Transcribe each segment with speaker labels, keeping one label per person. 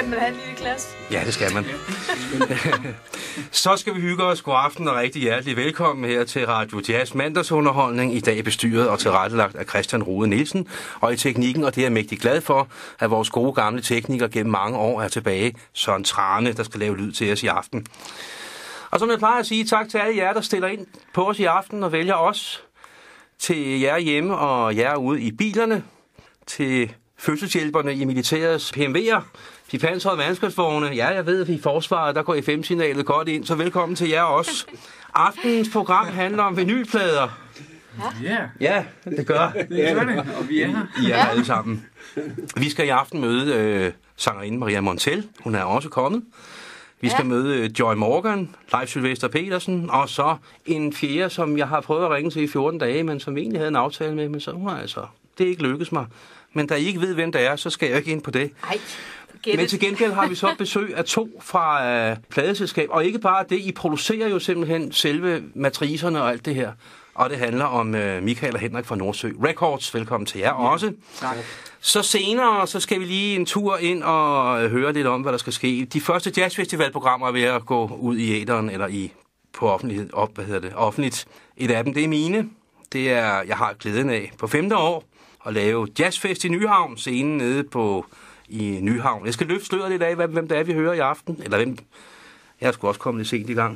Speaker 1: Skal man have en lille klasse?
Speaker 2: Ja, det skal man. Så skal vi hygge os. God aften og rigtig hjertelig velkommen her til Radio Jazz mandagsunderholdning. I dag bestyret og tilrettelagt af Christian Rode Nielsen. Og i teknikken, og det er jeg mægtig glad for, at vores gode gamle tekniker gennem mange år er tilbage. Søren Trane, der skal lave lyd til os i aften. Og som jeg plejer at sige, tak til alle jer, der stiller ind på os i aften og vælger os. Til jer hjemme og jer ude i bilerne. Til fødselshjælperne i militærets PMW'er. De pansrede mandskabsvogne. Ja, jeg ved, at i forsvaret, der går FM-signalet godt ind, så velkommen til jer også. Aftenens program handler om vinylplader. Ja, det gør.
Speaker 3: Det gør det, og vi er her.
Speaker 2: I er alle sammen. Vi skal i aften møde sangerinde Maria Montell. Hun er også kommet. Vi skal møde Joy Morgan, Leif Sylvester Petersen, og så en fjerde, som jeg har prøvet at ringe til i 14 dage, men som vi egentlig havde en aftale med, men så hun har altså, det ikke lykkes mig. Men da I ikke ved, hvem det er, så skal jeg ikke ind på det. Men til gengæld har vi så besøg af 2 fra pladeselskab, og ikke bare det, I producerer jo simpelthen selve matricerne og alt det her. Og det handler om Michael og Henrik fra Nordsø Records. Velkommen til jer også.
Speaker 3: Tak.
Speaker 2: Så senere, så skal vi lige en tur ind og høre lidt om, hvad der skal ske. De første jazzfestivalprogrammer er ved at gå ud i æteren, eller på offentligt. Et af dem, det er mine. Det er, jeg har glæden af på 5. år at lave Jazzfest i Nyhavn, scenen nede i Nyhavn. Jeg skal løfte sløret lidt af, hvem det er, vi hører i aften. Eller hvem... Jeg skulle også komme lidt sent i gang.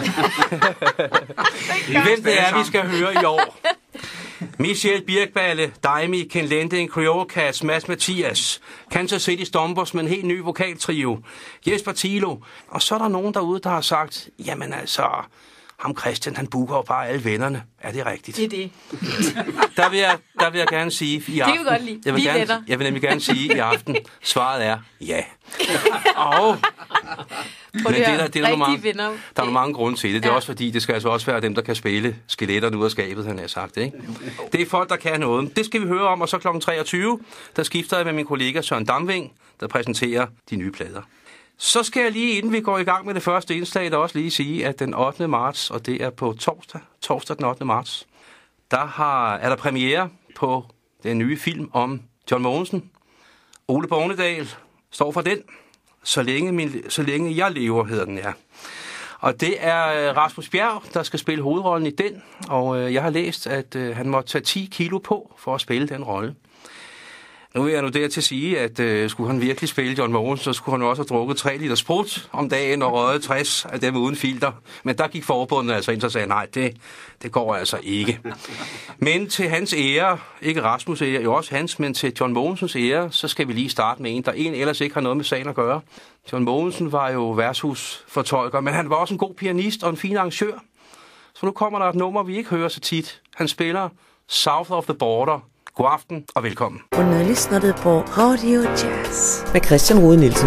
Speaker 2: Hvem det er, vi skal høre i år. Michelle Birkballe, Daimi, Ken Lending, Creole Cats, Mads Mathias, Kansas City Stompers med en helt ny vokaltrio, Jesper Thilo. Og så er der nogen derude, der har sagt, jamen altså, ham Christian, han booker jo bare alle vennerne. Er det rigtigt?
Speaker 1: Det er det.
Speaker 2: Der vil jeg gerne sige i aften.
Speaker 1: Det kan vi godt lide.
Speaker 2: Jeg vil nemlig gerne sige i aften, svaret er ja. Og... Men det er der er mange grunde til det. Det er også fordi, det skal altså også være dem, der kan spille skeletterne ud af skabet, han har sagt. Ikke? Det er folk, der kan noget. Det skal vi høre om, og så kl. 23, der skifter jeg med min kollega Søren Damving, der præsenterer de nye plader. Så skal jeg lige, inden vi går i gang med det første indslag, der også lige sige, at den 8. marts, og det er på torsdag den 8. marts, er der premiere på den nye film om John Mogensen. Ole Bornedal står for den. Så længe jeg lever, hedder den, ja. Og det er Rasmus Bjerg, der skal spille hovedrollen i den, og jeg har læst, at han måtte tage 10 kilo på for at spille den rolle. Nu er jeg der til at sige, at skulle han virkelig spille John Mogensen, så skulle han også have drukket 3 liter sprut om dagen og røget 60 af dem uden filter. Men der gik forbundet altså ind og sagde, nej, det går altså ikke. Men til hans ære, ikke Rasmus' ære, jo også hans, men til John Mogensens ære, så skal vi lige starte med en, der ellers ikke har noget med sagen at gøre. John Mogensen var jo værtshusfortolker, men han var også en god pianist og en fin arrangør. Så nu kommer der et nummer, vi ikke hører så tit. Han spiller South of the Border. God aften og velkommen.
Speaker 4: Och nu lyssnar du på Radio Jazz med Christian Rode Nielsen.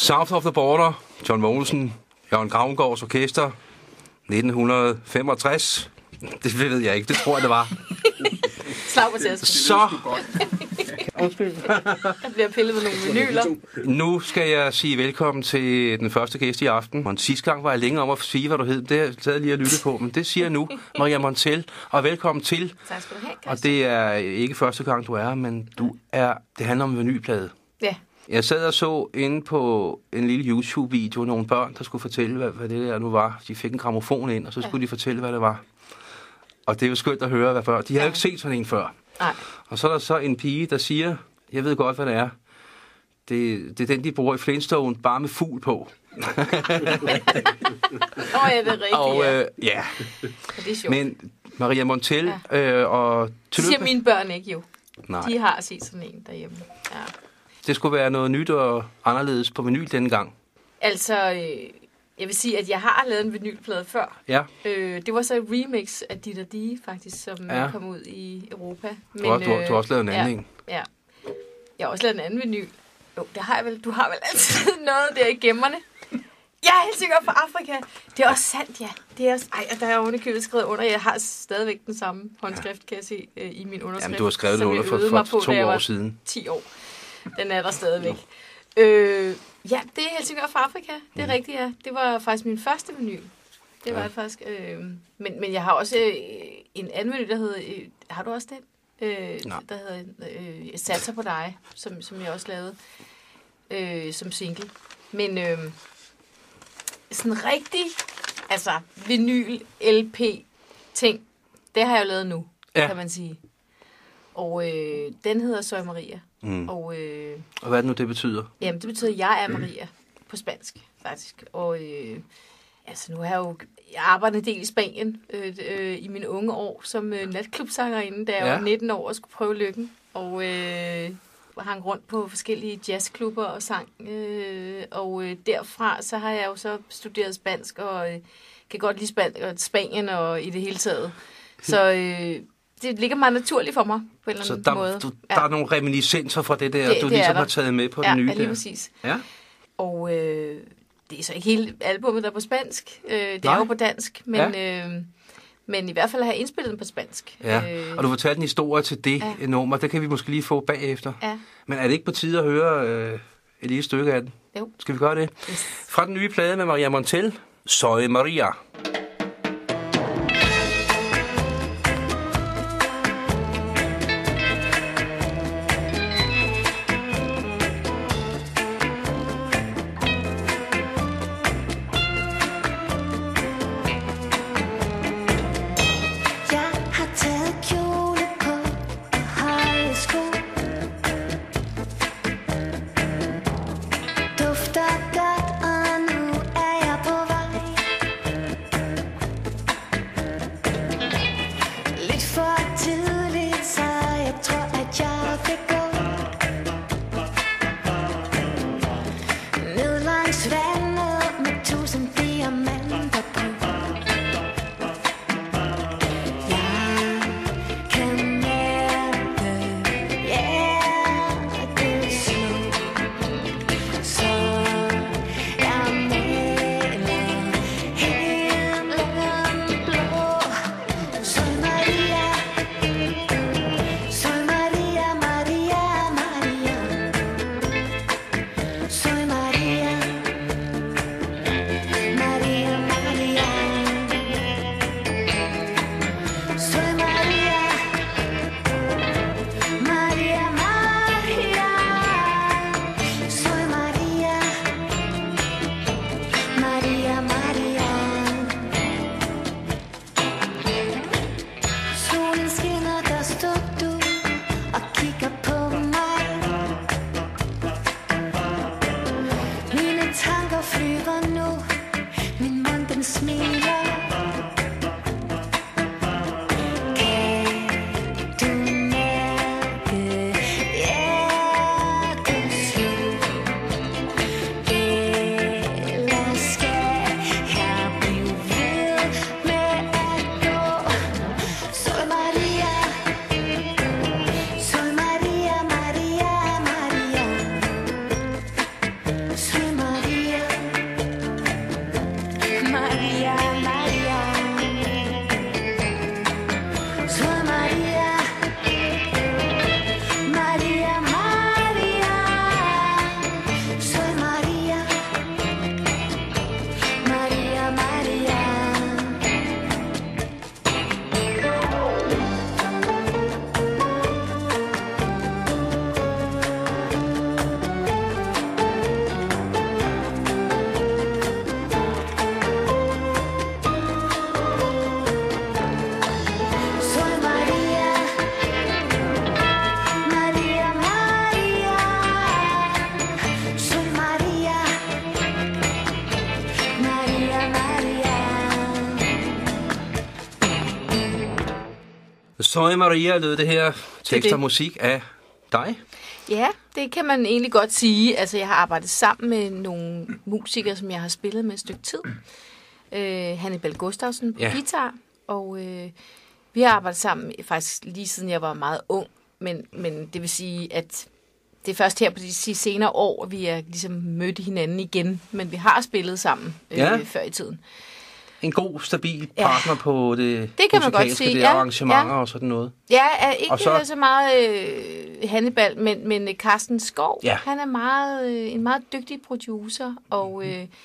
Speaker 2: South of the Border, John Mogensen, Jørgen Gravengårds Orkester, 1965. Det ved jeg ikke, det tror jeg, det var.
Speaker 1: Slag på tasken.
Speaker 2: Så...
Speaker 1: Undskyld. Der bliver pillet med nogle vinyler.
Speaker 2: Nu skal jeg sige velkommen til den første gæst i aften. Og sidste gang var jeg længe om at sige, hvad du hed. Det har jeg taget lige at lytte på, men det siger jeg nu. Maria Montell, og velkommen til.
Speaker 1: Tak skal du have, Christian.
Speaker 2: Og det er ikke første gang, du er, men det handler om en vinylplade.
Speaker 1: Ja.
Speaker 2: Jeg sad og så inde på en lille YouTube-video, nogle børn, der skulle fortælle, hvad det der nu var. De fik en grammofon ind, og så skulle de fortælle, hvad det var. Og det er jo skønt at høre, hvad før. De havde jo ikke set sådan en før.
Speaker 1: Nej.
Speaker 2: Og så er der så en pige, der siger, jeg ved godt, hvad det er. Det er den, de bruger i Flintstone, bare med fugl på.
Speaker 1: Ja, det er rigtigt,
Speaker 2: og, ja.
Speaker 1: Det er sjovt.
Speaker 2: Men Maria Montell og...
Speaker 1: Det siger mine børn ikke jo.
Speaker 2: Nej.
Speaker 1: De har set sådan en derhjemme. Ja.
Speaker 2: Det skulle være noget nyt og anderledes på vinyl denne gang.
Speaker 1: Altså, jeg vil sige, at jeg har lavet en vinylplade før.
Speaker 2: Ja.
Speaker 1: Det var så et remix af Dit og Die, faktisk, som kom ud i Europa. Men,
Speaker 2: du har også lavet en anden en.
Speaker 1: Ja. Jeg har også lavet en anden vinyl. Jo, det har jeg vel. Du har vel altid noget der i gemmerne. Jeg er helt sikker for Afrika. Det er også sandt, ja. Det er også, der er ovenikøbet skrevet under. Jeg har stadigvæk den samme håndskrift, kan jeg se, i min underskrift.
Speaker 2: Jamen, du har skrevet det under for 2 år siden.
Speaker 1: 10 år. Den er der stadigvæk. Ja, det er Helsingør for Afrika. Det er rigtigt, ja. Det var faktisk min første vinyl. Det var det faktisk. Men jeg har også en anden vinyl, der hedder... har du også den? Der hedder Satser på dig, som jeg også lavede som single. Men sådan rigtig vinyl, LP ting, det har jeg jo lavet nu, kan man sige. Og den hedder Soy Maria. Og
Speaker 2: hvad er det nu, det betyder?
Speaker 1: Jamen, det betyder, jeg er Maria på spansk, faktisk. Og nu har jeg arbejdet en del i Spanien i mine unge år som natklubsangerinde, da jeg var 19 år og skulle prøve lykken. Og hang rundt på forskellige jazzklubber og sang. Og derfra så har jeg jo så studeret spansk og kan godt lide Spanien og i det hele taget. Så det ligger meget naturligt for mig på en eller anden måde. Så
Speaker 2: der er nogle reminiscenser fra det der, du ligesom har taget med på den nye der?
Speaker 1: Ja, lige præcis.
Speaker 2: Ja.
Speaker 1: Og det er så ikke hele albumet, der er på spansk. Det er jo på dansk, men i hvert fald har jeg indspillet den på spansk.
Speaker 2: Ja, og du fortalte en historie til det nummer. Det kan vi måske lige få bagefter. Ja. Men er det ikke på tide at høre et lille stykke af den?
Speaker 1: Jo.
Speaker 2: Skal vi gøre det?
Speaker 1: Yes.
Speaker 2: Fra den nye plade med Maria Montell, Soy Maria.
Speaker 3: Soy María. Maria, Maria. Soy Maria, Maria, Maria. Soy Maria, Maria, Maria. Soy Maria, Maria, Maria. Soy Maria, Maria, Maria.
Speaker 2: Soy Maria lød det her tekst
Speaker 1: det.
Speaker 2: og musik af dig.
Speaker 1: Ja, det kan man egentlig godt sige. Altså, jeg har arbejdet sammen med nogle musikere, som jeg har spillet med et stykke tid. Hannibal Gustafsen på guitar, og vi har arbejdet sammen faktisk lige siden jeg var meget ung. Men det vil sige, at det er først her på de senere år, at vi er ligesom mødt hinanden igen. Men vi har spillet sammen før i tiden.
Speaker 2: En god, stabil partner på det
Speaker 1: kan man godt sige.
Speaker 2: Det arrangementer og sådan noget.
Speaker 1: Ja, ikke så meget Hannibal, men Carsten Skov.
Speaker 2: Ja.
Speaker 1: Han er en meget dygtig producer og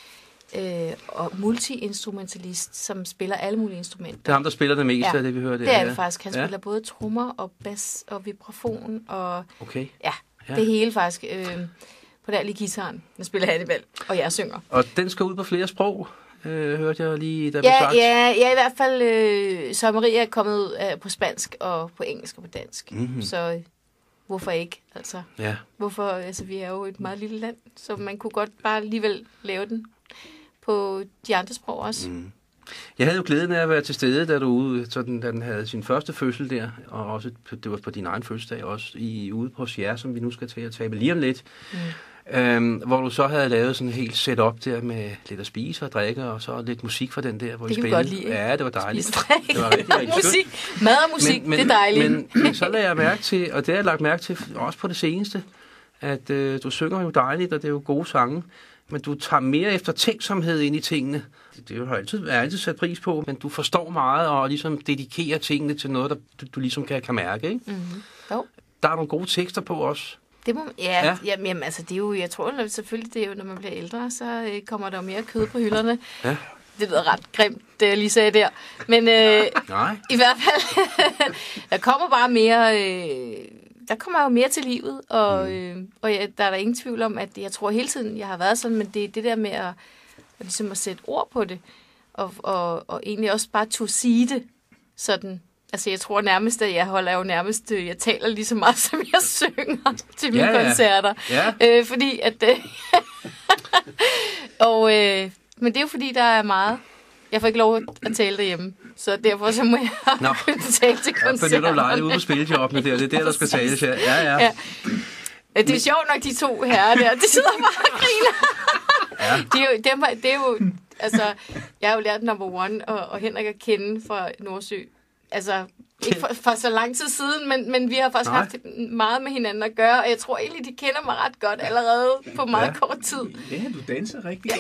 Speaker 1: multi-instrumentalist, som spiller alle mulige instrumenter.
Speaker 2: Det er ham, der spiller det meste af det, vi hører.
Speaker 1: Det er det faktisk. Han spiller både trommer og bas og vibrafon og det hele faktisk. På der lige guitaren, der spiller Hannibal, og jeg synger.
Speaker 2: Og den skal ud på flere sprog, hørte jeg lige, der blev sagt.
Speaker 1: Ja, i hvert fald så Maria er kommet på spansk og på engelsk og på dansk. Mm-hmm. Så hvorfor ikke? Altså, hvorfor? Altså, vi er jo et meget lille land, så man kunne godt bare alligevel lave den på de andre sprog også. Mm.
Speaker 2: Jeg havde jo glæden af at være til stede, da den havde sin første fødsel der, og også det var på din egen fødselsdag også, ude på Sierre, som vi nu skal til at tage med lige om lidt. Hvor du så havde lavet sådan en helt setup der med lidt at spise og drikke, og så lidt musik for den der, hvor I spillede.
Speaker 1: Det kan vi godt lide.
Speaker 2: Ja, det var dejligt.
Speaker 1: Det var rigtig musik. Mad og musik, det er dejligt.
Speaker 2: Men så lagde jeg mærke til, og det har jeg lagt mærke til også på det seneste, at du synger jo dejligt, og det er jo gode sange, men du tager mere eftertænksomhed ind i tingene. Det har jeg altid sat pris på, men du forstår meget og ligesom dedikerer tingene til noget, der du ligesom kan mærke, ikke?
Speaker 1: Mm-hmm. Jo.
Speaker 2: Der er nogle gode tekster på også.
Speaker 1: Det må, jamen, altså, det er jo, jeg tror selvfølgelig, det er jo, når man bliver ældre, så kommer der mere kød på hylderne. Ja. Det lyder ret grimt, det jeg lige sagde der. Men
Speaker 2: nej.
Speaker 1: I hvert fald, der kommer bare mere, der kommer jo mere til livet, og der er der ingen tvivl om, at jeg tror hele tiden, jeg har været sådan, men det er det der med at ligesom at sætte ord på det, og egentlig også bare turde sige det sådan. Altså, jeg tror nærmest, at jeg taler lige så meget, som jeg synger til mine koncerter. Ja. Fordi at... men det er jo fordi, der er meget. Jeg får ikke lov at tale derhjemme, så derfor så må jeg tale til koncerter.
Speaker 2: Ja, for du leger ude på spillejobbene der. Det er der skal tales her. Ja.
Speaker 1: Det er sjovt nok, de to herrer der. De sidder bare og griner. Det er jo... Altså, jeg har jo lært number one, og Henrik at kende fra Nordsø. Altså, ikke for så lang tid siden, men vi har faktisk haft meget med hinanden at gøre, og jeg tror egentlig, de kender mig ret godt allerede på meget kort tid.
Speaker 5: Ja, du danser rigtig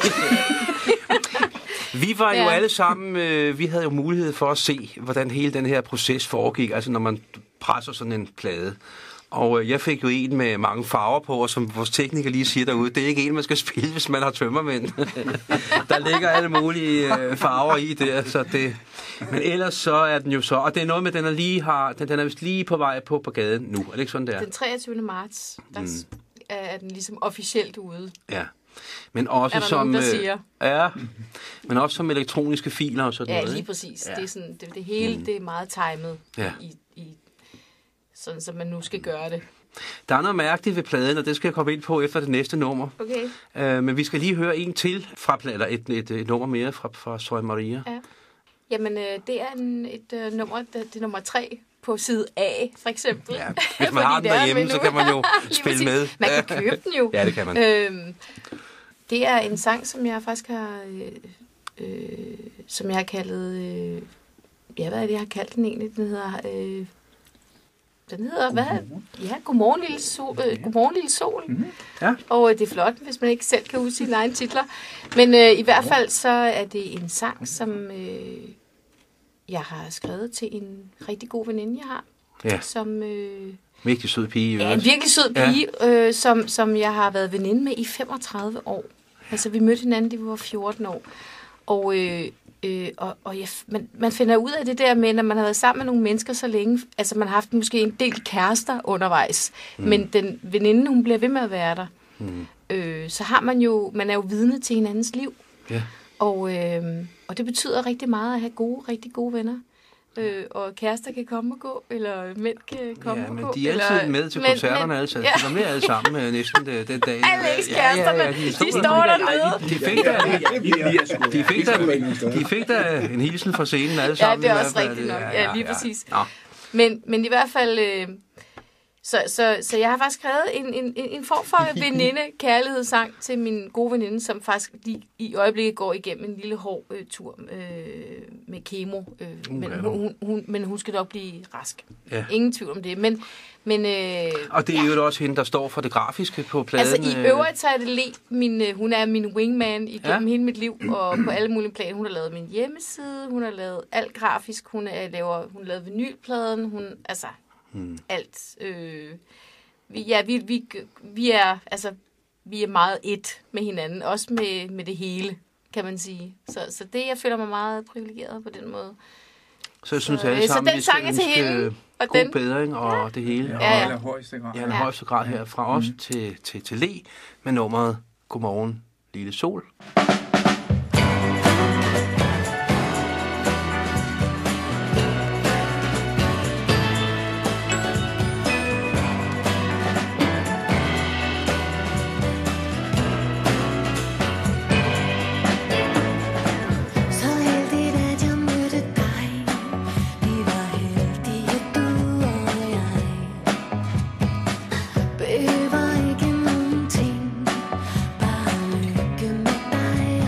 Speaker 2: Vi var jo alle sammen, vi havde jo mulighed for at se, hvordan hele den her proces foregik, altså når man presser sådan en plade. Og jeg fik jo en med mange farver på, og som vores tekniker lige siger derude, det er ikke en, man skal spille, hvis man har tømmermænd. Der ligger alle mulige farver i der, så det... Men ellers så er den jo så... Og det er noget med, den er vist lige på vej på gaden nu. Er det ikke sådan, der?
Speaker 1: Den 23. marts, der er den ligesom officielt ude.
Speaker 2: Ja. Men også
Speaker 1: er der
Speaker 2: som...
Speaker 1: nogen, der siger?
Speaker 2: Ja, men også som elektroniske filer og sådan noget.
Speaker 1: Ja, lige præcis. Ja. Det er sådan, det hele det er meget timet i sådan, som man nu skal gøre det.
Speaker 2: Der er noget mærkeligt ved pladen, og det skal jeg komme ind på efter det næste nummer.
Speaker 1: Okay.
Speaker 2: Men vi skal lige høre en til fra eller et nummer mere fra Soy Maria.
Speaker 1: Ja. Jamen, det er et nummer, det er nummer 3 på side A, for eksempel. Ja,
Speaker 2: hvis man har den derhjemme, så kan man jo spille med.
Speaker 1: Man kan købe den jo.
Speaker 2: Ja, det kan man.
Speaker 1: Det er en sang, som jeg faktisk har... som jeg har kaldet... hvad er det, jeg har kaldt den egentlig? Den hedder... Den hedder, hvad? Ja, Godmorgen Lille Sol. Godmorgen Lille Sol.
Speaker 2: Ja.
Speaker 1: Og det er flot, hvis man ikke selv kan huske sine egne titler. Men i hvert fald så er det en sang, som jeg har skrevet til en rigtig god veninde, jeg har.
Speaker 2: Ja.
Speaker 1: Som...
Speaker 2: Virkelig sød pige.
Speaker 1: Ja, en virkelig sød pige, som jeg har været veninde med i 35 år. Altså, vi mødte hinanden, da vi var 14 år. Og man finder ud af det der med, når man har været sammen med nogle mennesker så længe, altså man har haft måske en del kærester undervejs, men den veninde, hun bliver ved med at være der. Så har man er jo vidne til hinandens liv.
Speaker 2: Ja.
Speaker 1: Og det betyder rigtig meget at have rigtig gode venner. Og kærester kan komme og gå, eller mænd kan komme og gå.
Speaker 2: Ja, men de er altid med til koncerterne, altså. De er med alle sammen næsten den dag.
Speaker 1: Alle ekskæresterne, de står dernede.
Speaker 2: De fik da en hilsen fra scenen alle sammen.
Speaker 1: Ja, det er også rigtigt nok. Ja, lige præcis. Men i hvert fald... Så jeg har faktisk skrevet en form for veninde-kærlighedssang til min gode veninde, som faktisk lige i øjeblikket går igennem en lille hård tur med kemo. Men hun skal nok blive rask. Ja. Ingen tvivl om det. Men,
Speaker 2: og det er jo også hende, der står for det grafiske på pladen.
Speaker 1: Altså i øvrigt så er det hun er min wingman igennem hele mit liv, og på alle mulige planer. Hun har lavet min hjemmeside, hun har lavet alt grafisk, hun har lavet vinylpladen, alt. Vi er meget et med hinanden, også med det hele, kan man sige. Så det, jeg føler mig meget privilegeret på den måde.
Speaker 2: Så jeg synes alle sammen,
Speaker 1: vi skal ønske
Speaker 2: god bedring og det hele.
Speaker 5: Ja. I højeste grad.
Speaker 2: Ja, i højeste grad her fra os til Le med nummeret Godmorgen Lille Sol.
Speaker 3: Behøver ikke nogen ting, bare lykke med dig.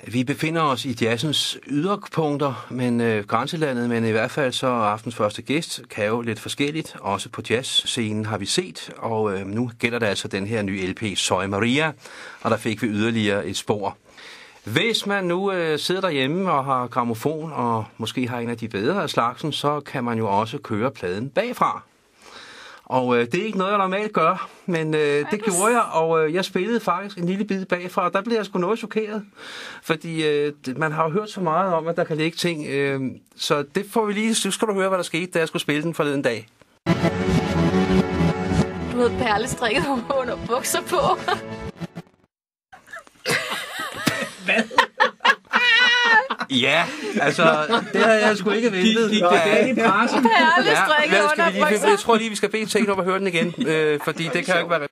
Speaker 2: Vi befinder os i jazzens yderpunkter, men grænselandet, men i hvert fald så aftens første gæst kan jo lidt forskelligt. Også på jazzscenen har vi set, og nu gælder det altså den her nye LP, Soy Maria, og der fik vi yderligere et spor. Hvis man nu sidder derhjemme og har grammofon, og måske har en af de bedre af slagsen, så kan man jo også køre pladen bagfra. Og det er ikke noget, jeg normalt gør, men det gjorde jeg, og jeg spillede faktisk en lille bid bagfra, og der blev jeg sgu noget chokeret. Fordi man har jo hørt så meget om, at der kan ligge ting, så det får vi lige, så skal du høre, hvad der skete, da jeg skulle spille den forleden dag.
Speaker 1: Du havde perlestrikket under bukser på.
Speaker 2: Hvad? Ja, altså, det har jeg sgu ikke ventet.
Speaker 5: Gik det galt i pressen?
Speaker 1: Perlestrikket under bukser.
Speaker 2: Jeg tror lige, vi skal bede Tate op og høre den igen, fordi det kan jo ikke være...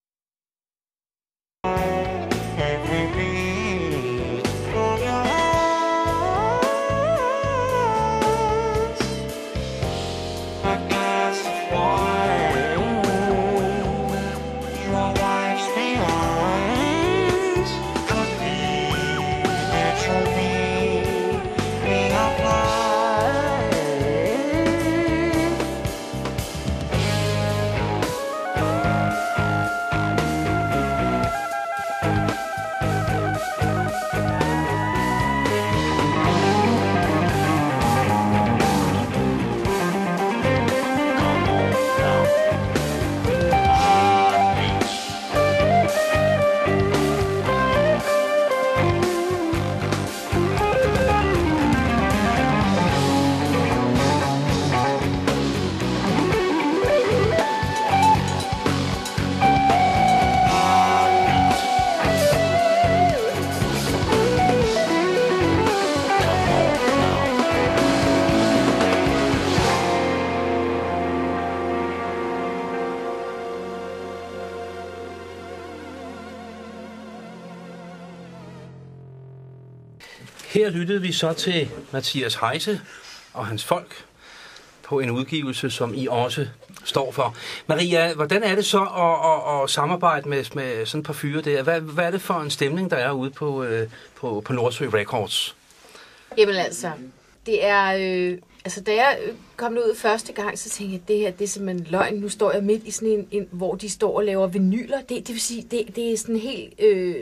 Speaker 2: Her lyttede vi så til Mathias Heise og hans folk på en udgivelse, som I også står for. Maria, hvordan er det så at samarbejde med sådan et par fyre der? Hvad er det for en stemning, der er ude på Nordsø Records?
Speaker 1: Jamen altså, det er... da jeg kom ud første gang, så tænkte jeg, at det her, det er simpelthen løgn. Nu står jeg midt i sådan en hvor de står og laver vinyler. Det vil sige, det er sådan helt...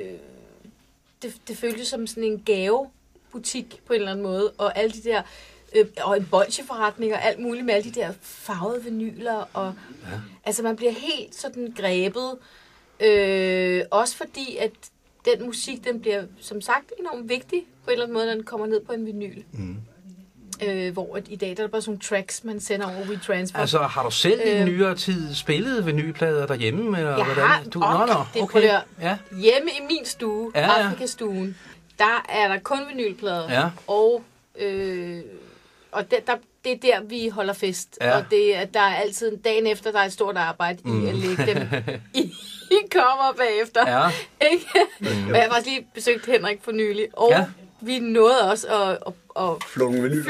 Speaker 1: Det føltes som sådan en gavebutik på en eller anden måde. Og alle de der... og en bolsjeforretning og alt muligt med alle de der farvede vinyler. Og, altså, man bliver helt sådan grebet. Også fordi, at den musik, den bliver, som sagt, enormt vigtig på en eller anden måde, når den kommer ned på en vinyl. Mm. Hvor i dag der er der bare sådan nogle tracks, man sender over WeTransfer.
Speaker 2: Altså, har du selv i nyere tid spillet vinylplader derhjemme? Eller
Speaker 1: jeg
Speaker 2: hvordan?
Speaker 1: Har, okay. Hjemme i min stue, Afrikastuen, der er der kun vinylplader. Ja. Og det er der, vi holder fest. Ja. Og der er altid dagen efter, der er et stort arbejde i at lægge dem i kommer bagefter. Ja. Ikke? Og jeg har faktisk lige besøgt Henrik for nylig. Og vi nåede også at
Speaker 5: flå en vinyler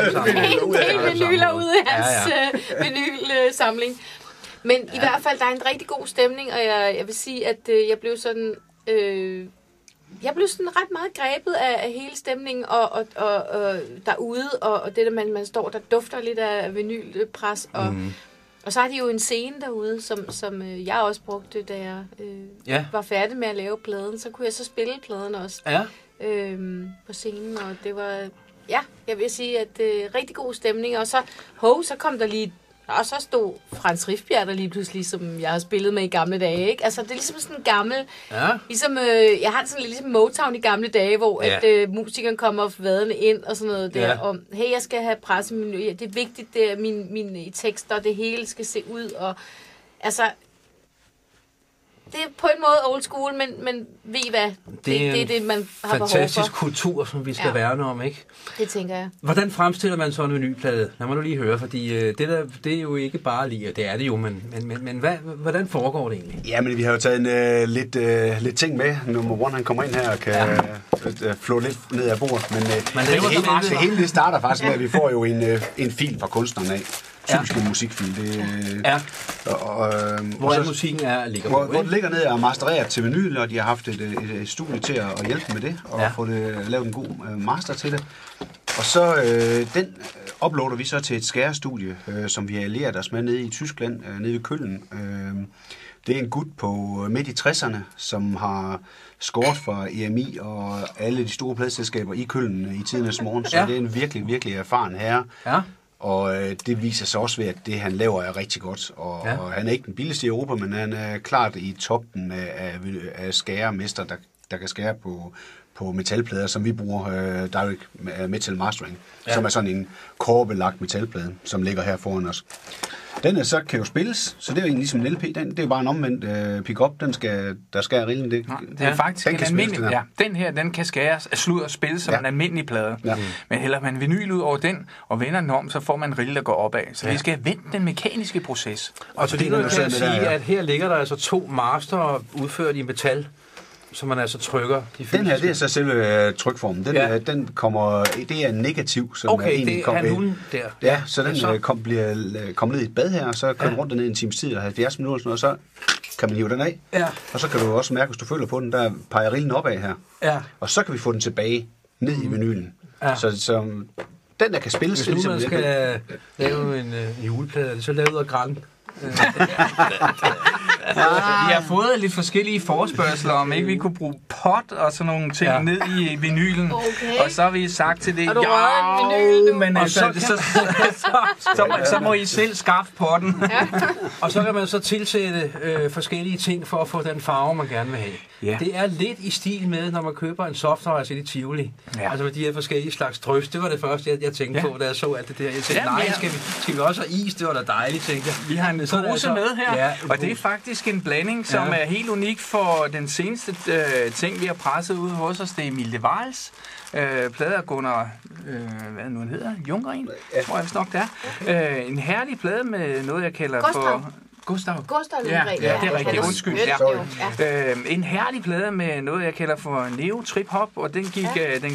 Speaker 1: ud af hans vinylsamling. Men i hvert fald, der er en rigtig god stemning, og jeg vil sige, at jeg blev sådan... Jeg blev sådan ret meget grebet af hele stemningen og derude, og det der, man står, der dufter lidt af vinylpres, og så har de jo en scene derude, som jeg også brugte, da jeg var færdig med at lave pladen, så kunne jeg så spille pladen også på scenen, og det var, jeg vil sige, at rigtig god stemning, og så kom der lige. Og så stod Frans Rifbjerg der lige pludselig, som jeg har spillet med i gamle dage, ikke? Altså, det er ligesom sådan en gammel... Ja. Ligesom, jeg har sådan lidt ligesom Motown i gamle dage, hvor at musikeren kommer vadende ind og sådan noget der. Og hey, jeg skal have pressemenu. Det er vigtigt, det er mine tekster, det hele skal se ud. Og altså... Det er på en måde old school, men ved I hvad? Det er det, man har behov for.
Speaker 2: Fantastisk kultur, som vi skal værne om, ikke?
Speaker 1: Det tænker jeg.
Speaker 2: Hvordan fremstiller man sådan en vinylplade? Lad mig nu lige høre, fordi det er jo ikke bare lige, og det er det jo, men hvordan foregår det egentlig?
Speaker 5: Ja, men vi har jo taget lidt ting med. Nummer 1, han kommer ind her og kan flå lidt ned ad bordet. Men det hele det starter faktisk med, at vi får jo en fil fra kunstneren af. typisk en musikfil.
Speaker 2: Hvor er musikken ligger
Speaker 5: hvor den ligger ned og mastereret til vinyl, og de har haft et studie til at hjælpe med det, og få det, lavet en god master til det. Og så den uploader vi så til et skærestudie, som vi har allieret os med nede i Tyskland, nede i Køln. Det er en gut på midt i 60'erne, som har skåret fra EMI og alle de store pladeselskaber i Køln i tidernes morgen. Så det er en virkelig, virkelig erfaren herre. Ja. Og det viser sig også ved, at det, han laver, er rigtig godt. Og han er ikke den billigste i Europa, men han er klart i toppen af skæremester, der kan skære på metalplader, som vi bruger, Direct Metal Mastering, som er sådan en korbelagt metalplade, som ligger her foran os. Den så kan jo spilles, så det er jo egentlig ligesom en LP. Det er jo bare en omvendt pick-up, der skærer rillen. Det
Speaker 6: er faktisk en almindelig. Den her, den kan skæres, og spilles som en almindelig plade. Ja. Men hælder man vinyl ud over den, og vender den om, så får man en rille, der går opad. Så vi skal vende den mekaniske proces.
Speaker 2: Og så det kan man sige, at her ligger der altså 2 master udført i metal, så man altså trykker de fysiske. Den
Speaker 5: her, det er så selve trykformen. Den kommer, det er negativ, som
Speaker 2: okay, er egentlig kommer. Okay, det er hun der.
Speaker 5: Ja, så den kommer ned i et bad her, og så kører den rundt derned en times tid og 70 minutter, og så kan man hive den af. Ja. Og så kan du også mærke, hvis du føler på den, der peger rillen opad her. Ja. Og så kan vi få den tilbage ned i vinylen. Ja. Så den der kan spilles.
Speaker 2: Hvis nu man skal lave en juleplade, så lavet af gran.
Speaker 6: Vi har fået lidt forskellige forespørgsler om, ikke vi kunne bruge pot og sådan nogle ting ned i vinylen. Okay. Og så har vi sagt til det, men altså, så må I selv skaffe potten.
Speaker 2: Og så kan man så tilsætte forskellige ting for at få den farve, man gerne vil have. Ja. Det er lidt i stil med, når man køber en softice i Tivoli. Ja. Altså med de her forskellige slags drøs. Det var det første, jeg tænkte på, da jeg så alt det der. Jeg tænkte, nej, skal vi også have is? Det var da dejligt, tænkte jeg.
Speaker 6: Vi har en pose med her, og det er faktisk en blanding, som er helt unik for den seneste ting, vi har presset ud hos os. Det er Emilie Vals plader Gunnar, hvad nu han hedder, Jungren, tror jeg vist nok det er. En herlig plade med noget, jeg kalder for... Gustav Lundgren. Ja, det er rigtigt. Undskyld. Ja. En herlig plade med noget, jeg kalder for Neo Trip Hop, og den gik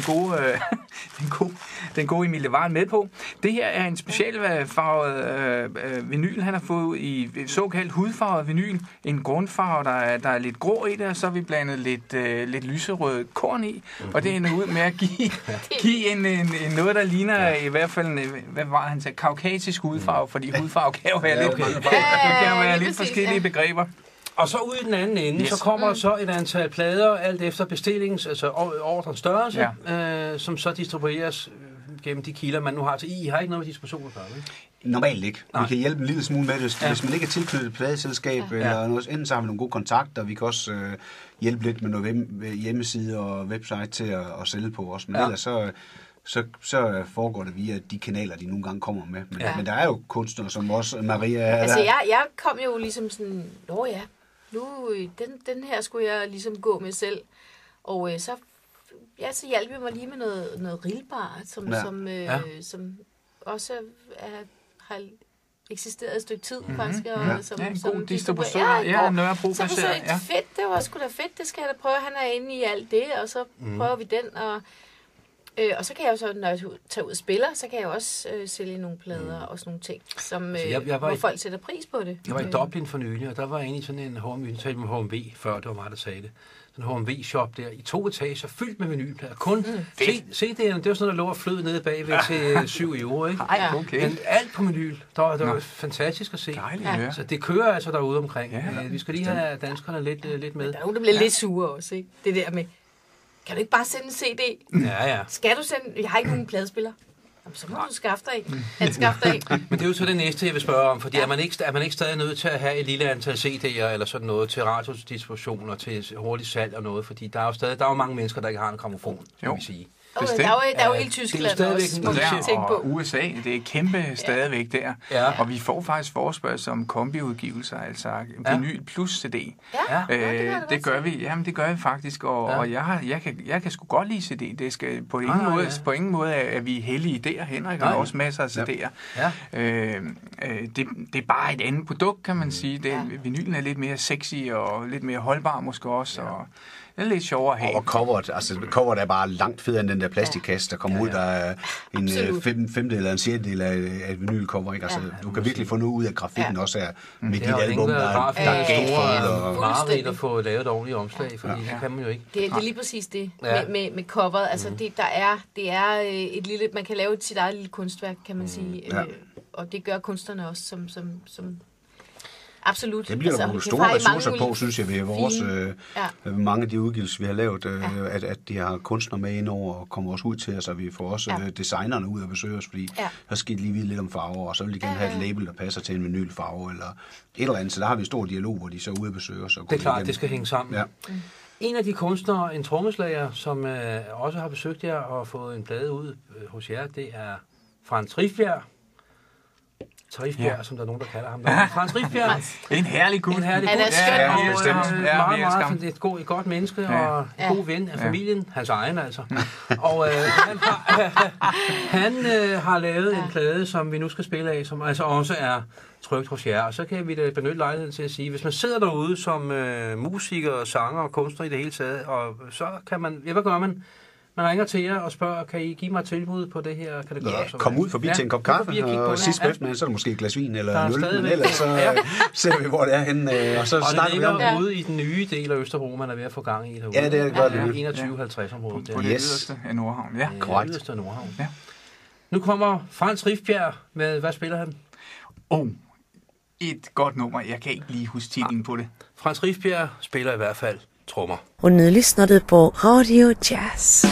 Speaker 6: den gode Emilie Varen med på. Det her er en specialfarvet vinyl, han har fået i såkaldt hudfarvet vinyl. En grundfarve, der er lidt grå i det, og så har vi blandet lidt lyserød korn i, og det ender ud med at give en noget, der ligner i hvert fald, hvad var han sagde, kaukasisk hudfarve, fordi hudfarve kan jo være lidt forskellige begreber.
Speaker 2: Og så ude i den anden ende, så kommer der så et antal plader, alt efter bestillingens, altså ordrens størrelse, som så distribueres gennem de kilder, man nu har til. I har ikke noget med distribution at gøre, ikke?
Speaker 5: Normalt ikke. Vi kan hjælpe en lille smule med det. Hvis man ikke er tilknyttet et pladeselskab, eller noget, enten så har vi nogle gode kontakter, vi kan også hjælpe lidt med noget hjemmeside og website til at sælge på os. Men ellers så foregår det via de kanaler, de nogle gange kommer med. Men der er jo kunstnere, som også Maria...
Speaker 1: Altså, jeg kom jo ligesom sådan, den her skulle jeg ligesom gå med selv. Og så hjalp jeg mig lige med noget rillbar, som også har eksisteret et stykke tid, faktisk. Og som
Speaker 6: en god distributør. Nørrebro-baseret.
Speaker 1: Så fedt, det var sgu da fedt, det skal jeg da prøve. Han er inde i alt det, og så prøver vi den, og så kan jeg jo så, når jeg tager ud og spiller, så kan jeg jo også sælge nogle plader og sådan nogle ting, som, hvor folk sætter pris på det.
Speaker 2: Jeg var i Dublin for nylig, og der var inde i sådan en HMV, før det var mig, der sagde det. Sådan en HMV-shop der, i 2 etager, fyldt med vinylplader. Kun CD'erne, det var sådan noget, der lå og flød nede bagved til 7 euro, ikke?
Speaker 6: Ej, okay.
Speaker 2: Men alt på vinyl, det var fantastisk at se.
Speaker 6: Dejligt,
Speaker 2: så det kører altså derude omkring. Vi skal lige have danskerne lidt med.
Speaker 1: Der er nogen, der bliver lidt sure også, ikke? Det der med, kan du ikke bare sende en CD? Skal du sende? Jeg har ikke nogen pladespiller. Jamen, så må du skaffe dig en.
Speaker 2: Men det er jo så det næste, jeg vil spørge om, fordi er man ikke stadig nødt til at have et lille antal CD'er eller sådan noget til radiodistribution og til hurtigt salg og noget, fordi der er jo mange mennesker, der ikke har en grammofon, kan vi sige.
Speaker 1: Der er jo hele Tyskland også,
Speaker 6: og USA, det er kæmpe stadigvæk der. Ja. Og vi får faktisk forespørgsel om kombiudgivelser, altså vinyl plus CD. Det gør vi. Jamen, det gør vi faktisk, og jeg kan sgu godt lide CD. Det skal på ingen måde er vi heldige der. Henrik har også masser af CD'er. Det er bare et andet produkt, kan man sige. Vinylen er lidt mere sexy og lidt mere holdbar måske også, og er lidt sjovere at have.
Speaker 5: Og coveret er bare langt federe end den der plastikkasse, der kommer ud, der er en femte eller en sjettedel af et vinylcover, ikke? Altså, du kan virkelig få noget ud af grafikken også her, med dit album, der er
Speaker 2: gatefold. Mareridt at få lavet et ordentligt omslag, fordi det kan man jo ikke.
Speaker 1: Det er lige præcis det, med coveret. Altså, det er et lille, man kan lave sit eget lille kunstværk, kan man sige, og det gør kunstnerne også, som absolut.
Speaker 5: Det bliver der store ressourcer på, synes jeg, ved vores mange af de udgivelser, vi har lavet, at de har kunstnere med ind over og kommer også ud til os, og vi får også designerne ud at besøge os, fordi der skal lige vide lidt om farver, og så vil de gerne have et label, der passer til en vinylfarve, eller et eller andet. Så der har vi en stor dialog, hvor de så er ude at besøge os. Og
Speaker 2: det er klart, det skal hænge sammen. Ja. En af de kunstnere, en trommeslager, som også har besøgt jer og fået en plade ud hos jer, det er Frans Rifbjerg. Som der er nogen, der kalder ham. Frans Rifbjerg.
Speaker 6: En herlig gut.
Speaker 1: Han er skøn.
Speaker 2: Meget et godt menneske og en god ven af familien. Hans egen, altså. Og han har lavet en plade, som vi nu skal spille af, som altså også er trykt hos jer. Og så kan vi da benytte lejligheden til at sige, hvis man sidder derude som musiker, sanger og kunstner i det hele taget, og så kan man, hvad gør man? Man ringer til jer og spørger, kan I give mig et tilbud på det her? Kan det gøre så?
Speaker 5: Kom ud forbi til en kop kaffe, og sidst på eftermiddagen, så er der måske et glas vin eller en øl, men ellers så ser vi, hvor det er henne, og så snakker vi om det.
Speaker 2: Og det ligger ude i den nye del af Østerbro, man er ved at få gang i derude.
Speaker 5: Ja, det er godt.
Speaker 2: 2150-området.
Speaker 6: På det yderste af Nordhavn, ja.
Speaker 5: Korrekt.
Speaker 2: Det yderste af Nordhavn. Ja. Nu kommer Frans Rifbjerg med, hvad spiller han?
Speaker 6: Et godt nummer. Jeg kan ikke lige huske titlen på det.
Speaker 2: Frans Rifbjerg spiller i hvert fald trommer.
Speaker 4: Och nu lyssnar du på Radio Jazz.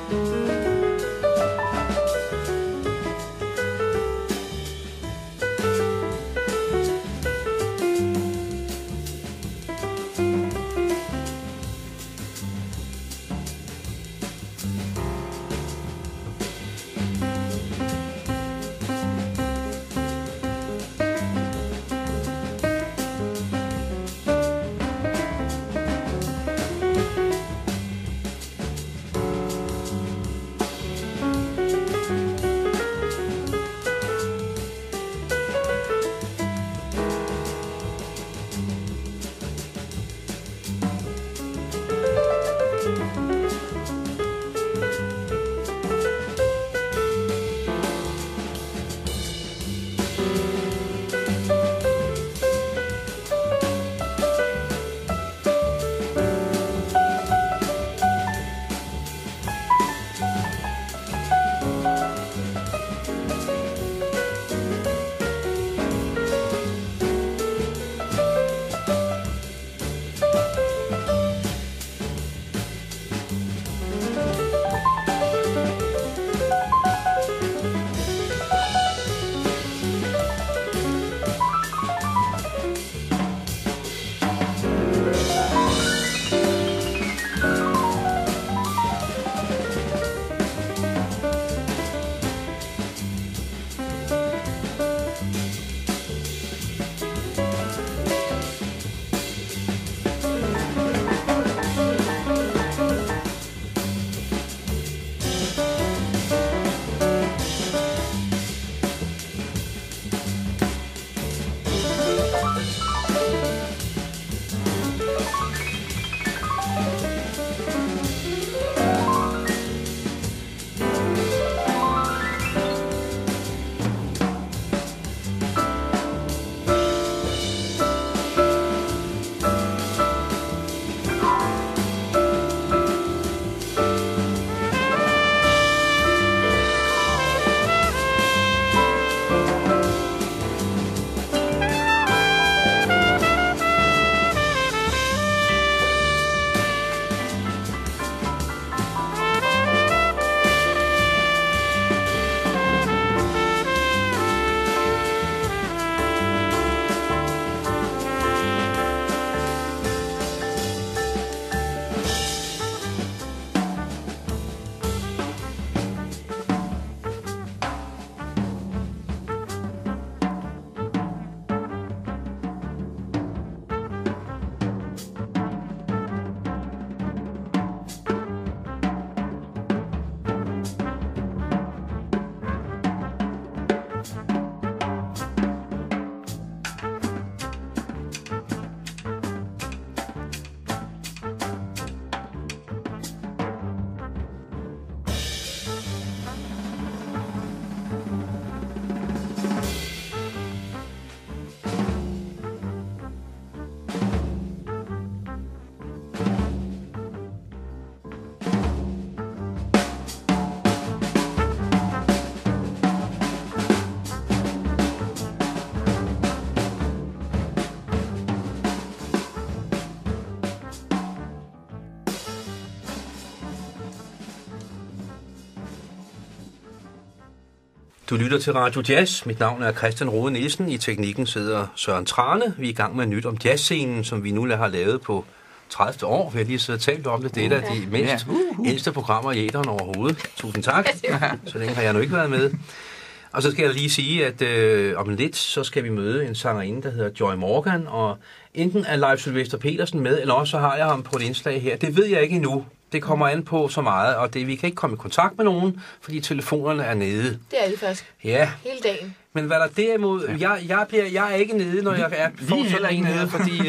Speaker 2: Du lytter til Radio Jazz. Mit navn er Christian Rode Nielsen. I teknikken sidder Søren Trane. Vi er i gang med nyt om jazzscenen, som vi nu har lavet på 30. år. Vi har lige siddet og talt om det. Det er et af de mest ældste programmer i æteren overhovedet. Tusind tak. Så længe har jeg nu ikke været med. Og så skal jeg lige sige, at om lidt, så skal vi møde en sangerinde, der hedder Joy Morgan. Og enten er Leif Sylvester Petersen med, eller også så har jeg ham på et indslag her. Det ved jeg ikke endnu. Det kommer an på så meget, og vi kan ikke komme i kontakt med nogen, fordi telefonerne er nede.
Speaker 1: Det er de faktisk.
Speaker 2: Ja.
Speaker 1: Hele dagen.
Speaker 2: Men hvad der derimod... Jeg er ikke nede, når jeg får sådan en nede, fordi...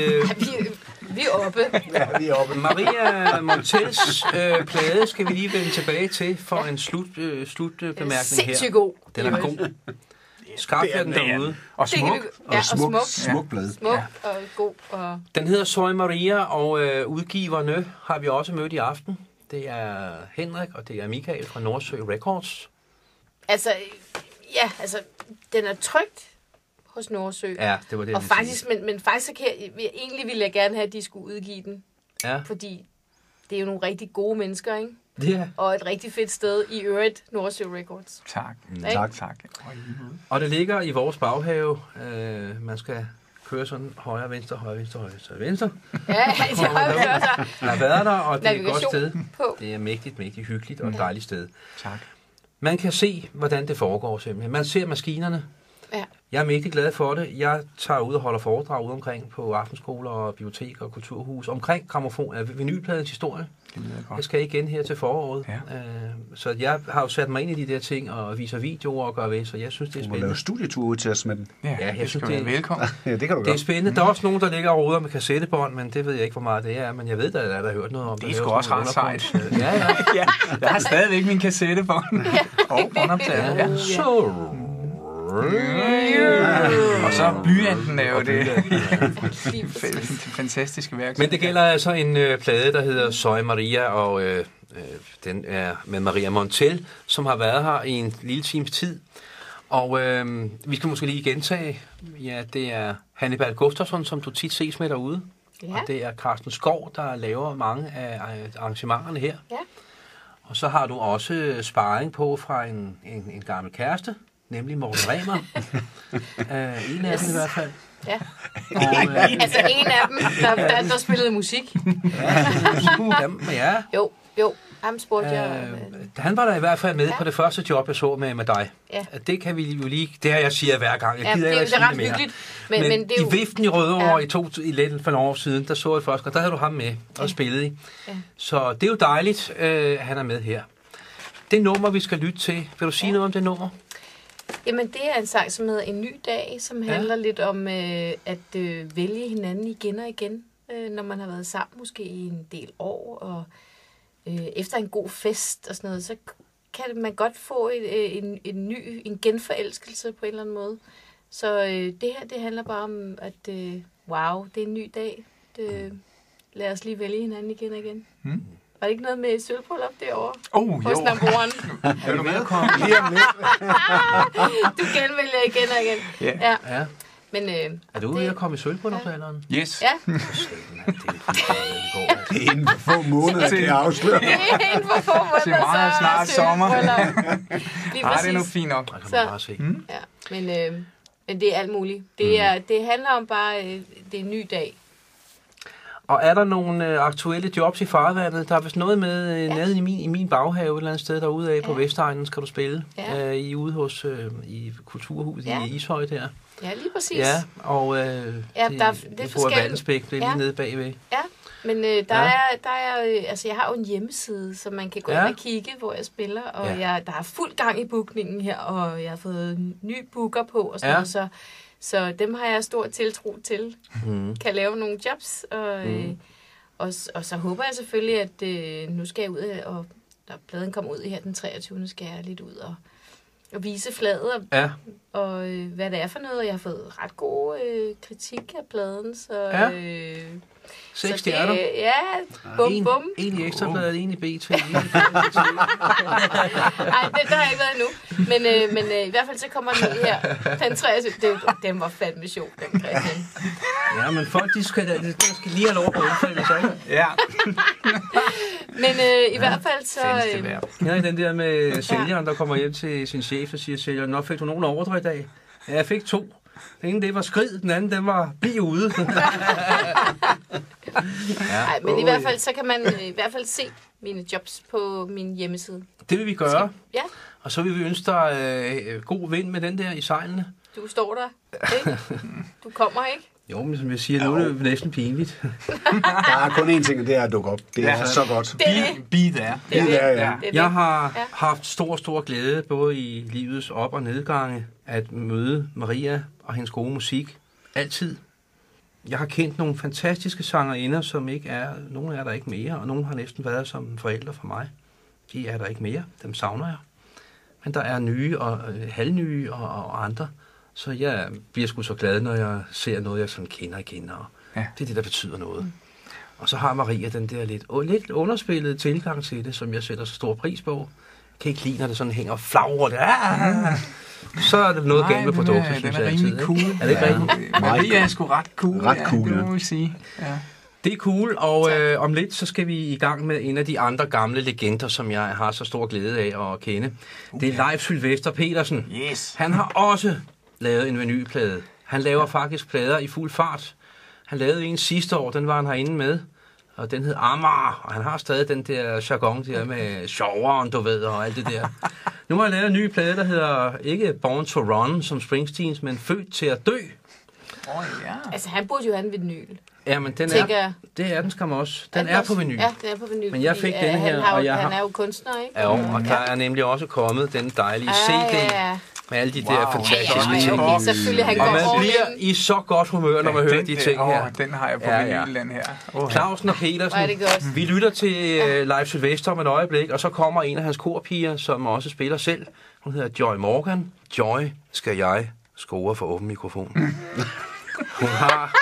Speaker 1: Vi er oppe.
Speaker 5: Ja, vi er oppe.
Speaker 2: Maria Montels plade skal vi lige vende tilbage til for en slutbemærkning her.
Speaker 1: Sindssygt god.
Speaker 2: Den er god. Skarp er den derude.
Speaker 6: Og smuk.
Speaker 1: Ja, og
Speaker 5: smuk blad.
Speaker 1: Smuk og god. Og...
Speaker 2: Den hedder Soy Maria, og udgiverne har vi også mødt i aften. Det er Henrik, og det er Michael fra Nordsø Records.
Speaker 1: Altså, den er trygt hos Nordsø.
Speaker 2: Ja, det var det,
Speaker 1: og faktisk, men faktisk så egentlig ville jeg gerne have, at de skulle udgive den.
Speaker 2: Ja.
Speaker 1: Fordi det er jo nogle rigtig gode mennesker, ikke?
Speaker 2: Ja.
Speaker 1: Og et rigtig fedt sted i øvrigt, Nordsjø Records.
Speaker 6: Tak. Tak.
Speaker 2: Og det ligger i vores baghave. Man skal køre sådan højre, venstre, højre, venstre, højre, venstre.
Speaker 1: Ja, det har vi også.
Speaker 2: Jeg har været der, og det er et godt sted.
Speaker 1: På.
Speaker 2: Det er mægtigt hyggeligt og et dejligt sted.
Speaker 6: Tak.
Speaker 2: Man kan se, hvordan det foregår simpelthen. Man ser maskinerne.
Speaker 1: Ja.
Speaker 2: Jeg er mægtig glad for det. Jeg tager ud og holder foredrag ude omkring på aftenskoler og biblioteker og kulturhus omkring grammofon af vinylpladens historie. Jeg skal igen her til foråret. Ja. Så jeg har jo sat mig ind i de der ting og viser videoer og gør ved, så jeg synes, det er spændende.
Speaker 5: Du må lave studietur ud til os med den.
Speaker 2: Ja, jeg synes, det er velkommen.
Speaker 5: Ja, det kan du
Speaker 2: det er spændende. Der er også nogen, der ligger og roder med kassettebånd, men det ved jeg ikke, hvor meget det er. Men jeg ved, der er hørt noget om det.
Speaker 6: Det er sgu også ret sejt.
Speaker 2: Ja.
Speaker 6: Jeg har stadigvæk min kassettebånd. Og båndoptager.
Speaker 2: Ja. Så...
Speaker 6: Og så blyanten er jo det fantastiske værk.
Speaker 2: Men det gælder altså en plade, der hedder Soy Maria, og den er med Maria Montel, som har været her i en lille times tid. Og vi skal måske lige gentage, ja, det er Hannibal Gustafsson, som du tit ses med derude. Ja. Og det er Carsten Skov, der laver mange af arrangementerne her. Ja. Og så har du også sparring på fra en gammel kæreste, nemlig Morten Remer. En af dem i hvert fald.
Speaker 1: Ja. Og, altså en af dem, der spillede musik.
Speaker 2: Ja.
Speaker 1: Jo. Ham spurgte jeg.
Speaker 2: Han var der i hvert fald med på det første job, jeg så med dig. Ja. Det kan vi jo lige... Det har jeg siger hver gang. Jeg gider ikke sige det mere. Men det er jo... I Viften i Rødovre i lidt for nogle år siden, der så jeg først, og der havde du ham med og spillede i. Ja. Så det er jo dejligt, han er med her. Det nummer, vi skal lytte til. Vil du sige noget om det nummer?
Speaker 1: Jamen, det er en sang, som hedder En ny dag, som handler lidt om at vælge hinanden igen og igen, når man har været sammen måske i en del år, og efter en god fest og sådan noget, så kan man godt få en genforelskelse på en eller anden måde. Så det her, det handler bare om, at wow, det er en ny dag. Lad os lige vælge hinanden igen og igen. Var det ikke noget med sølvbryllup derovre? Hos naboen.
Speaker 6: Er du med at komme?
Speaker 1: Du genvælger igen og igen.
Speaker 2: Ja.
Speaker 1: Men,
Speaker 2: er du ude at komme i sølvbryllupsalderen?
Speaker 6: Yes.
Speaker 1: Ja.
Speaker 5: Det er inden for få måneder, det er afsløret.
Speaker 1: Det er inden for få måneder,
Speaker 6: det er meget snart sommer.
Speaker 1: Lige præcis.
Speaker 6: Det er nu fint nok.
Speaker 2: Der kan man bare se.
Speaker 1: Ja, men det er alt muligt. Det handler om bare, det er en ny dag.
Speaker 2: Og er der nogle aktuelle jobs i farvandet? Der er vist noget med nede i min baghave et eller andet sted derude af på Vestegnen, skal du spille. Ja. I ude hos i Kulturhuset i Ishøj der.
Speaker 1: Ja, lige præcis.
Speaker 2: Ja, og det er forskelligt. Det er lige nede bagved.
Speaker 1: Ja, men der er altså jeg har jo en hjemmeside, så man kan gå ind og kigge, hvor jeg spiller, og der er fuld gang i bookningen her, og jeg har fået ny booker på og sådan noget, så dem har jeg stor tiltro til. Kan lave nogle jobs, og så håber jeg selvfølgelig, at nu skal jeg ud, og da pladen kommer ud her den 23. skal jeg lidt ud og vise fladet, og hvad det er for noget. Jeg har fået ret god kritik af pladen, så...
Speaker 2: 6 stjerner?
Speaker 1: Ja, bum.
Speaker 2: En i Ekstrabladet, en i BT.
Speaker 1: Nej, det har jeg ikke været endnu. Men i hvert fald så kommer den ud her. Den 23. Den var fandme sjov, den Christian.
Speaker 2: Ja, men folk, de skal lige have lov at udfælde sig.
Speaker 6: Ja.
Speaker 1: Men i hvert fald så...
Speaker 2: Ja, den der med sælgeren, der kommer hjem til sin chef og siger, sælgeren, nå, fik du nogen ordre i dag? Ja, jeg fik 2. Den ene, det var skrid, den anden, den var bliv ude.
Speaker 1: Nej, men i hvert fald, så kan man i hvert fald se mine jobs på min hjemmeside.
Speaker 2: Det vil vi gøre.
Speaker 1: Ja.
Speaker 2: Og så vil vi ønske dig god vind med den der i sejlene.
Speaker 1: Du står der, ikke? Du kommer ikke?
Speaker 2: Jo, men som jeg siger, nu er det næsten pinligt.
Speaker 5: Der er kun én ting, og det er at dukke op. Det er så godt.
Speaker 6: Be there.
Speaker 2: Jeg har haft stor glæde, både i livets op- og nedgange, at møde Maria og hendes gode musik. Altid. Jeg har kendt nogle fantastiske sangerinder, som ikke er... Nogle er der ikke mere, og nogle har næsten været som forældre for mig. De er der ikke mere. Dem savner jeg. Men der er nye og halvnye og andre. Så jeg bliver sgu så glad, når jeg ser noget, jeg sådan kender igen. Og det er det, der betyder noget. Og så har Maria den der lidt underspillede tilgang til det, som jeg sætter så stor pris på. Jeg kan ikke lide, når det sådan hænger og flagrer det. Så er det noget galt med produktet, synes jeg altid.
Speaker 6: Den er rimelig cool.
Speaker 2: Er det ikke rigtigt?
Speaker 6: Maria er sgu ret cool.
Speaker 5: Ret cool,
Speaker 6: det må vi sige. Ja.
Speaker 2: Det er cool, og om lidt så skal vi i gang med en af de andre gamle legender, som jeg har så stor glæde af at kende. Det er Leif Sylvester Petersen.
Speaker 6: Yes.
Speaker 2: Han har også lavet en vinylplade. Han laver faktisk plader i fuld fart. Han lavede en sidste år, den var han herinde med, og den hed Amager, og han har stadig den der jargon der med sjoveren, du ved, og alt det der. Nu har han lavet en ny plade, der hedder ikke Born to Run som Springsteens, men Født til at dø.
Speaker 6: Ja.
Speaker 1: Altså, han burde jo have en vinyl.
Speaker 2: Ja, men den det er den skam også. Den er på vinyl.
Speaker 1: Ja, den er på vinyl.
Speaker 2: Men jeg fik denne her, og
Speaker 1: han er jo kunstner, ikke?
Speaker 2: Ja, og der er nemlig også kommet den dejlige CD med alle de der fantastiske ting.
Speaker 1: Okay, selvfølgelig han går
Speaker 2: og man bliver i så godt humør, når man hører de ting her.
Speaker 6: Den har jeg på vinyl, den her.
Speaker 2: Clausen og Petersen. Vi lytter til Leif Sylvester om et øjeblik, og så kommer en af hans korpiger, som også spiller selv. Hun hedder Joy Morgan. Joy skal jeg score for åben mikrofon. Hun har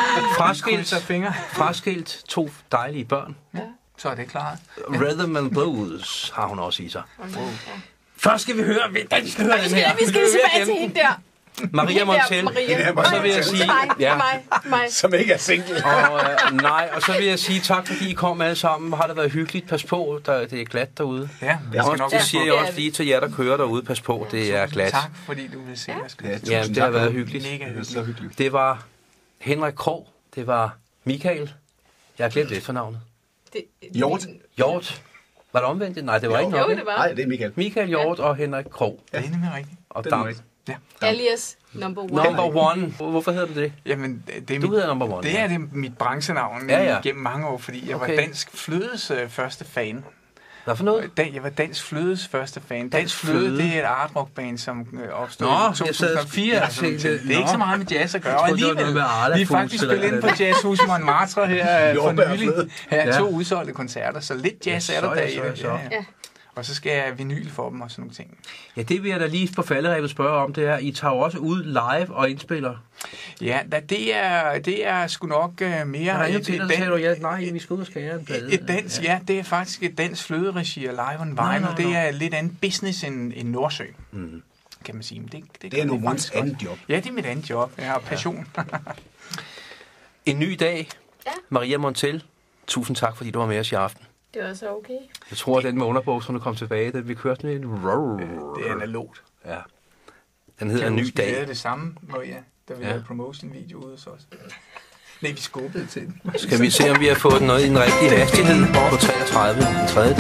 Speaker 2: fraskilt 2 dejlige børn.
Speaker 6: Ja, så er det klart.
Speaker 2: Rhythm and Blues har hun også i sig. Først skal vi høre, den her.
Speaker 1: Vi skal tilbage til hende der.
Speaker 2: Maria Montell. Og så vil jeg sige...
Speaker 1: Mig.
Speaker 5: Som ikke er single.
Speaker 2: Og så vil jeg sige tak, fordi I kom alle sammen. Har det været hyggeligt? Pas på, det er glat derude.
Speaker 6: Ja,
Speaker 2: det siger jeg også lige til jer, der kører derude. Pas på, det er glat.
Speaker 6: Tak, fordi du vil se os.
Speaker 2: Ja, det har været hyggeligt.
Speaker 6: Mega hyggeligt.
Speaker 2: Det var Henrik Krog. Det var Michael. Jeg har glemt efternavnet. Hjort. Var det omvendt? Nej, det var ikke noget.
Speaker 1: Jo, det var.
Speaker 5: Nej, det er Michael.
Speaker 2: Michael Hjort og Henrik Krog.
Speaker 6: Ja, det er nemlig rigtigt.
Speaker 2: Og Dam.
Speaker 1: Alias number one.
Speaker 2: Number one. Hvorfor hedder du det?
Speaker 6: Jamen,
Speaker 2: du hedder number one.
Speaker 6: Det er det mit brancenavn gennem mange år, fordi jeg var Dansk Flødes første fan.
Speaker 2: Hvad for noget?
Speaker 6: Jeg var Dansk Flødes første fan. Dansk Fløde, det er et art rock band, som opstod i 2004. Det er ikke så meget med jazz at gøre. Alligevel, vi er faktisk spillet ind på Jazzhus Montmartre her for nylig. Her 2 udsolgte koncerter, så lidt jazz er der derinde. Og så skal jeg vinyl for dem og sådan nogle ting.
Speaker 2: Ja, det vil jeg da lige på falderæbet spørge om, det er, I tager jo også ud live og indspiller.
Speaker 6: Ja, det er sgu nok mere...
Speaker 2: Nej, vi skal ud og skære en plade.
Speaker 6: Det er faktisk et dansk fløderegi af Live on Vinyl. Det er lidt andet business end Nordsø, kan man sige. Men
Speaker 5: det er noget andet job.
Speaker 6: Ja, det er mit andet job. Jeg har passion.
Speaker 2: En ny dag. Ja. Maria Montell, tusind tak, fordi du var med os i aften.
Speaker 1: Det var så okay.
Speaker 2: Jeg tror, at den med underbog, som du kom tilbage, den vi kørte med en...
Speaker 6: Det er analogt.
Speaker 2: Ja. Den hedder En ny dag.
Speaker 6: Det er det samme, Maria, da vi lavede promotion-video ude hos os. Nej, vi skubbede til den.
Speaker 2: Skal vi se, om vi har fået noget i den rigtige hastighed på 33, en tredjedel.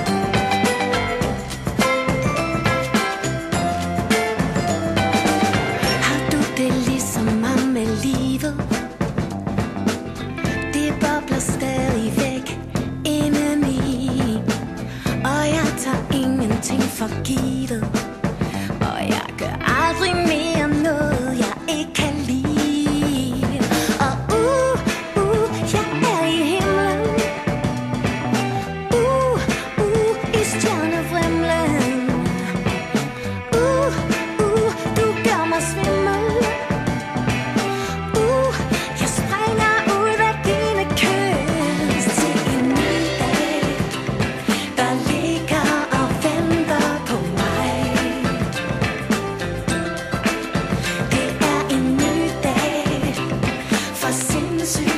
Speaker 3: Har du det ligesom mig med livet? Det bobler stadigvæk indeni, og jeg tager ingenting for givet, og jeg gør aldrig mere noget, jeg ikke kan lide. Og jeg er i himlen, i stjernevrimlen, du gør mig svimmel, jeg springer ud af dine kys til en ny dag, der ligger og venter på mig. Det er en ny dag, for sindssygt